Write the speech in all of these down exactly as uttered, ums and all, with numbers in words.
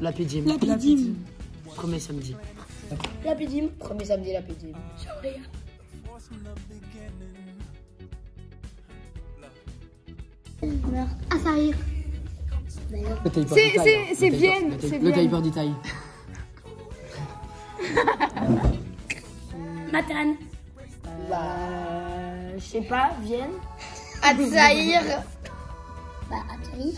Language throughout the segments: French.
Lapidim. Lapidim. Premier samedi. Lapidim. Premier samedi, Lapidim. Ah, ça arrive. C'est Vienne. Le Kuiper d'Italie. Matane. Bah, je sais pas, Vienne. Atsaïr. Bah, Atsaïr.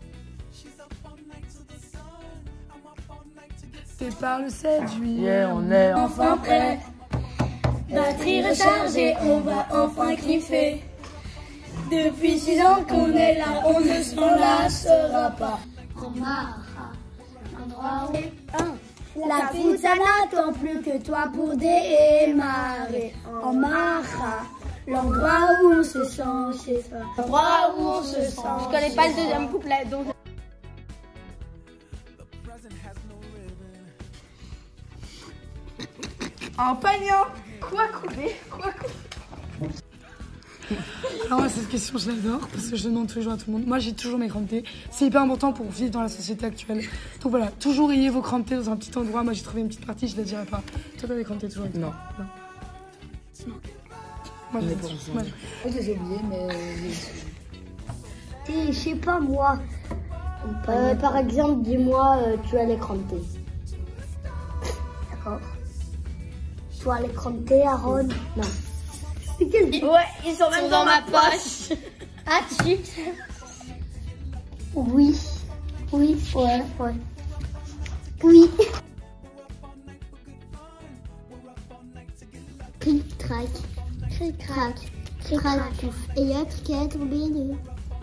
C'est par le sept juillet. Yeah, on est Enfin prêt. Batterie rechargée, on va enfin kiffer. Depuis six ans qu'on est là, on ne s'en lassera pas. En Mara, l'endroit où... La pizza n'attend plus que toi pour démarrer. En Mara, l'endroit où on se sent chez soi. L'endroit où on se sent. Je connais pas le deuxième couplet, donc... En pagnant. Quoi couper? Quoi couper? Alors, cette question, je l'adore parce que je demande tous les jours à tout le monde. Moi, j'ai toujours mes crampes thé. C'est hyper important pour vivre dans la société actuelle. Donc voilà, toujours ayez vos crampes thé dans un petit endroit. Moi, j'ai trouvé une petite partie, je la dirai pas. Toi, t'as des crampes thé toujours avec toi? Non. Non. Non. Moi, j'ai toujours. Moi, Je les ai oubliés, mais. Je sais pas, moi. Euh, par exemple, dis-moi, euh, tu as l'écran de thé. D'accord. Toi, les crampes thé, Aaron? Non. Ouais, ils sont même dans, ma poche. Ah, tu? Oui. Oui. Ouais. Ouais. Oui. Cric, crac. Cric, crac. Cric, crac. Et il y a qui est tombé de...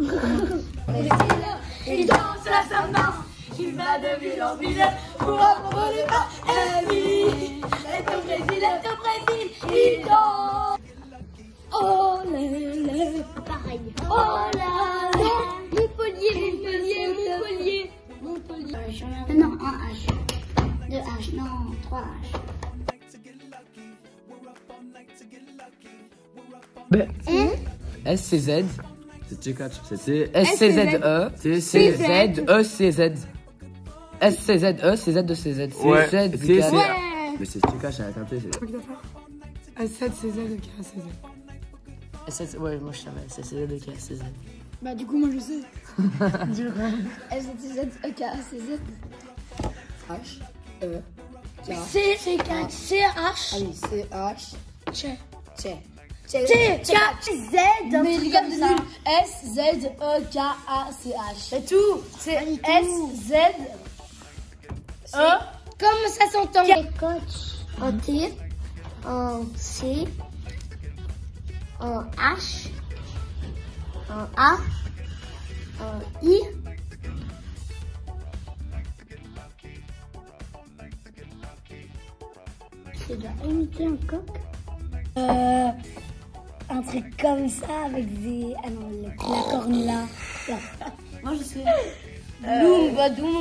Il danse la samba, il va de ville en ville pour apprendre les pas. Et oui, est au Brésil, est au Brésil, il danse. Oh là là, Pareil. oh là là. Montpellier, Montpellier, Montpellier. Montpellier. Non, un H. Deux H, non, trois H. B. Hein? S C Z. C'est Tchekatch. C'est S C Z E. C'est C Z E C Z. S C Z E, C Z de C Z. Ouais. C Z. C'est- Ouais. Mais c'est Tchekatch avec un T. c'est- quoi que t'as fait? A sept C Z, ok, A C Z. S C Z. Ouais, moi je savais. C'est C Z de K C Z. Bah, du coup, moi, je sais. Dis-le quand même. S T Z, K, C Z. H, E, K. C, C, K, C, H. Ah oui, C, H, Tchè. T. T, K, Z. Mais les gars, de nul. S, Z, E, K, A, C, H. C'est tout. C'est S, Z. E. Comme ça s'entend. Coach. En T. En C. En H. En A. En I. C'est déjà imiter un coq. Euh, un truc comme ça avec des. Ah non, le- la corne là. Là. Moi je sais. Doum, bah doum.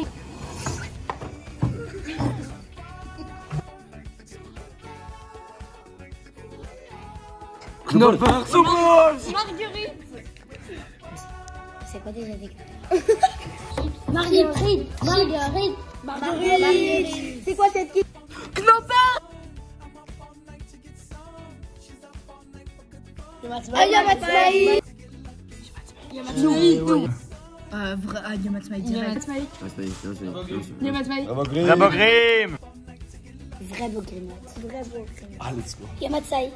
Knopper, Soubos. Marguerite. C'est quoi déjà des. Marguerite. Marguerite. Marguerite. C'est quoi cette question? Ah, Yamatsmaï. Euh, vrai. Ah, Yamatsmaï, direct. Ouais, c'est pas- c'est- c'est- c'est- Yamatsmaï. Rabogrim. Vrai beau grimace. Vrai beau grimace. Ah, let's go. Yamatsai.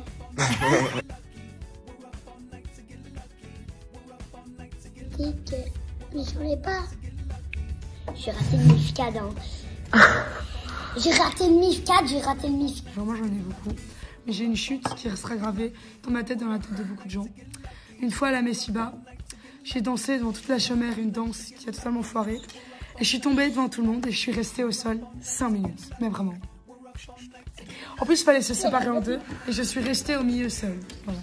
Tic. Mais j'en ai pas. J'ai raté le mifcade. Hein. J'ai raté le mifcade, j'ai raté le mifcade. Genre, moi, j'en ai beaucoup. Mais j'ai une chute qui restera gravée dans ma tête, dans la tête de beaucoup de gens. Une fois à la Messiba, j'ai dansé devant toute la chômère une danse qui a totalement foiré. Et je suis tombée devant tout le monde et je suis restée au sol cinq minutes. Mais vraiment. En plus, il fallait se séparer en deux et je suis restée au milieu seule. Voilà.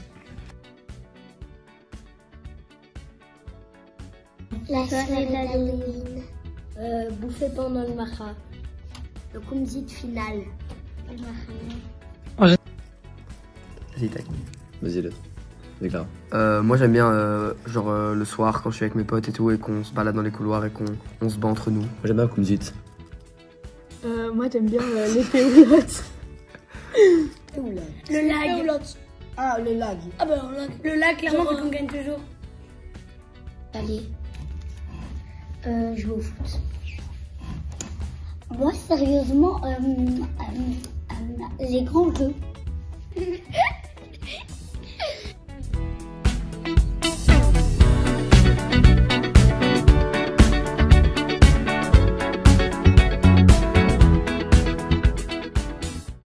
La soirée d'Halloween. Euh, bouffé pendant le macha. Le kumzit final. Vas-y, tac. Vas-y, l'autre. Déclare. Euh, moi j'aime bien euh, genre euh, le soir quand je suis avec mes potes et tout et qu'on se balade dans les couloirs et qu'on on se bat entre nous. Moi, j'aime bien Kumzit. moi, t'aimes bien euh, les péoulottes. Le lag. Ah, le lag. Ah bah le lag. Le lag, clairement, vu qu'on gagne toujours. Allez, euh, jouer au foot. Moi, sérieusement, euh, euh, euh, les grands jeux.